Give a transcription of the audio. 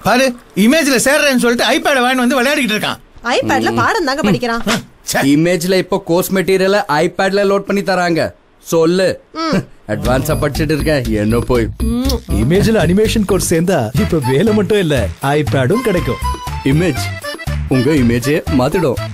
பாரு இமேஜ்ல சேர்றேன்னு சொல்லிட்டு ஐபேட் வாங்கி வந்து விளையாடிட்டு இருக்கான். ஐபேட்ல பாடம் தாங்க படிக்கிறான். இமேஜ்ல இப்போ கோர்ஸ் மெட்டீரியல் ஐபேட்ல லோட் பண்ணி தராங்க. சொல்லு அட்வான்ஸா படிச்சிட்டு இருக்கேன் என்ன போய். இமேஜ்ல அனிமேஷன் கோர்ஸ் சேர்ந்தா இப்ப வேலை மட்டும் இல்ல ஐபேடும் கிடைக்கும். இமேஜ் உங்க இமேஜே மாத்திடும்.